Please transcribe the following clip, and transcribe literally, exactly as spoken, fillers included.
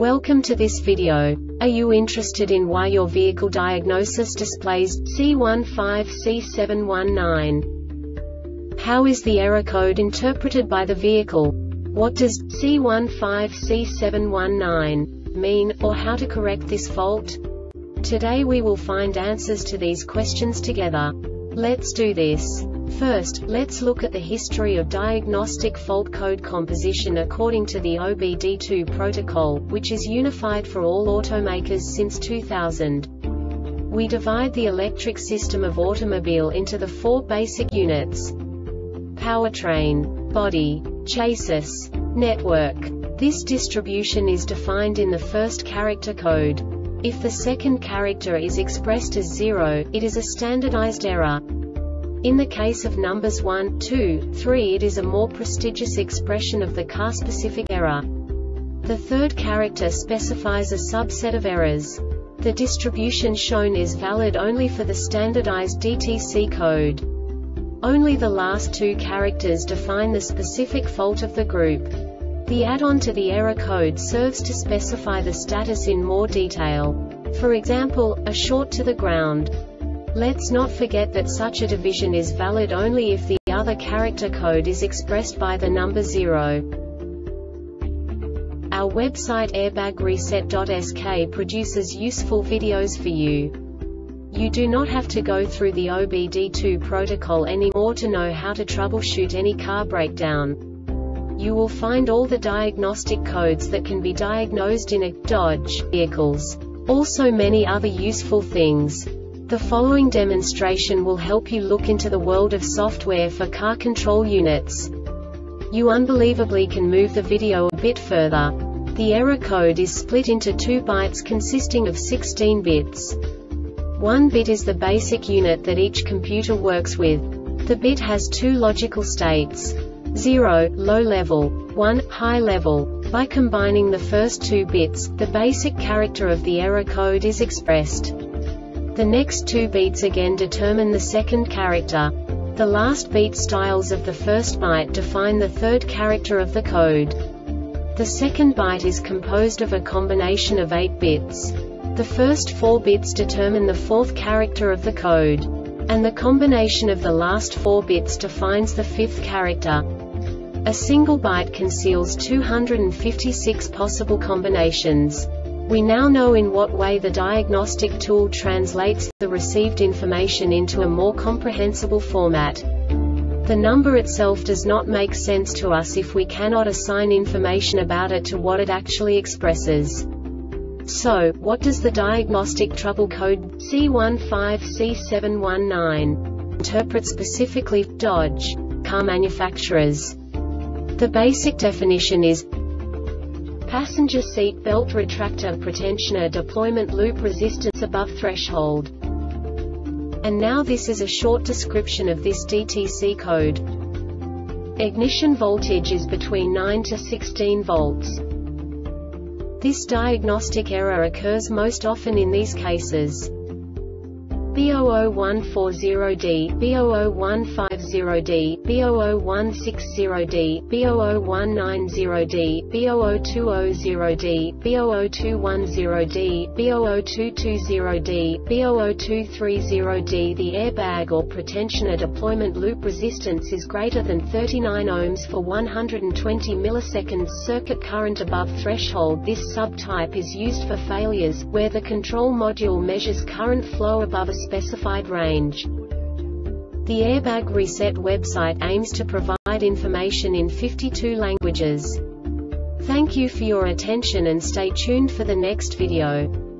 Welcome to this video. Are you interested in why your vehicle diagnosis displays C one five C seven one nine? How is the error code interpreted by the vehicle? What does C one five C seven one nine mean, or how to correct this fault? Today we will find answers to these questions together. Let's do this. First, let's look at the history of diagnostic fault code composition according to the O B D two protocol, which is unified for all automakers since two thousand. We divide the electric system of automobile into the four basic units: powertrain, body, chassis, network. This distribution is defined in the first character code. If the second character is expressed as zero, it is a standardized error. In the case of numbers one, two, three, it is a more prestigious expression of the car-specific error. The third character specifies a subset of errors. The distribution shown is valid only for the standardized D T C code. Only the last two characters define the specific fault of the group. The add-on to the error code serves to specify the status in more detail. For example, a short to the ground. Let's not forget that such a division is valid only if the other character code is expressed by the number zero. Our website airbag reset dot S K produces useful videos for you. You do not have to go through the O B D two protocol anymore to know how to troubleshoot any car breakdown. You will find all the diagnostic codes that can be diagnosed in a Dodge vehicles. Also many other useful things. The following demonstration will help you look into the world of software for car control units. You unbelievably can move the video a bit further. The error code is split into two bytes consisting of sixteen bits. One bit is the basic unit that each computer works with. The bit has two logical states: zero, low level, one, high level. By combining the first two bits, the basic character of the error code is expressed. The next two beats again determine the second character. The last beat styles of the first byte define the third character of the code. The second byte is composed of a combination of eight bits. The first four bits determine the fourth character of the code. And the combination of the last four bits defines the fifth character. A single byte conceals two hundred fifty-six possible combinations. We now know in what way the diagnostic tool translates the received information into a more comprehensible format. The number itself does not make sense to us if we cannot assign information about it to what it actually expresses. So, what does the diagnostic trouble code C one five C seven one nine interpret specifically for Dodge car manufacturers? The basic definition is passenger seat belt retractor pretensioner deployment loop resistance above threshold. And now this is a short description of this D T C code. Ignition voltage is between nine to sixteen volts. This diagnostic error occurs most often in these cases: B zero zero one four zero D, B zero zero one five zero D, B zero zero one six zero D, B zero zero one nine zero D, B zero zero two zero zero D, B zero zero two one zero D, B zero zero two two zero D, B zero zero two three zero D. The airbag or pretensioner deployment loop resistance is greater than thirty-nine ohms for one hundred twenty milliseconds circuit current above threshold. This subtype is used for failures where the control module measures current flow above a specified range. The Airbag Reset website aims to provide information in fifty-two languages. Thank you for your attention and stay tuned for the next video.